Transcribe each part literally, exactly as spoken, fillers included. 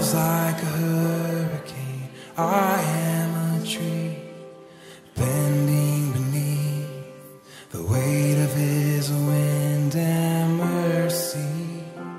Love's like a hurricane. I am a tree bending beneath the weight of his wind and mercy.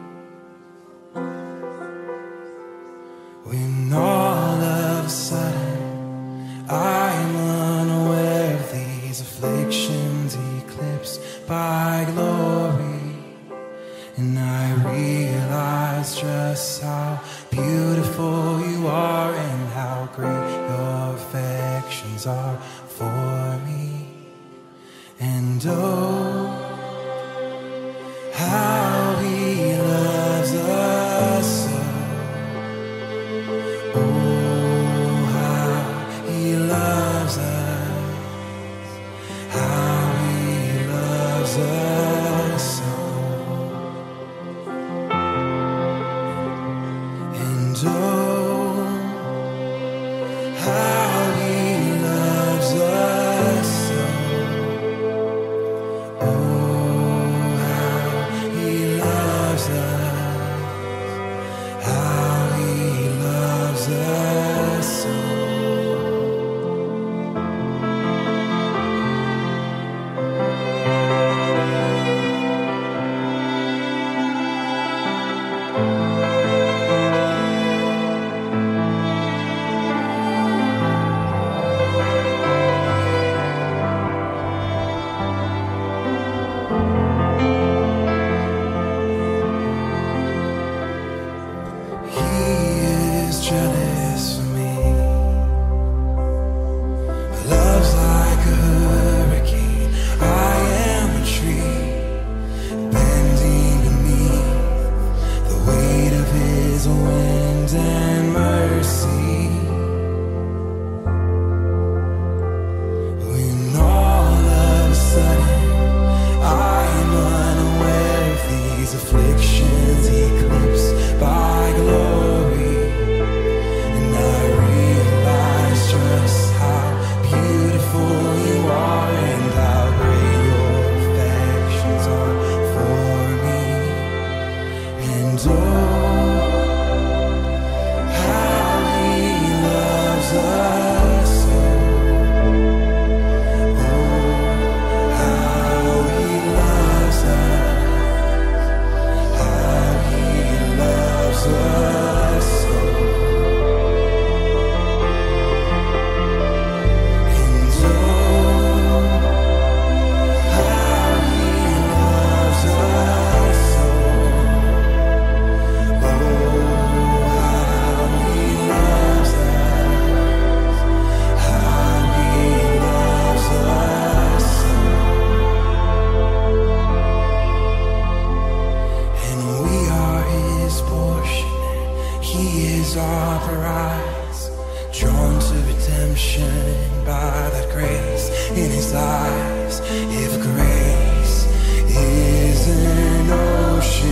When all of a sudden I am unaware of these afflictions eclipsed by glory, and I realize just how beautiful you are and how great your affections are for me. And oh, how he loves us so. Oh, how he loves us, how he loves us so. And oh, how he loves us so. Oh, how he loves us, how he loves us so. Jealous for me. Love's like a hurricane. I am a tree bending beneath the weight of his wind and mercy. When all of a sudden I am unaware of these afflictions eclipsed by glory, just how beautiful you are and how great your affections are for me. And oh, how he loves us so. Oh, how he loves us, how he loves us so. He is our prize, drawn to redemption by that grace in his eyes. If grace is an ocean,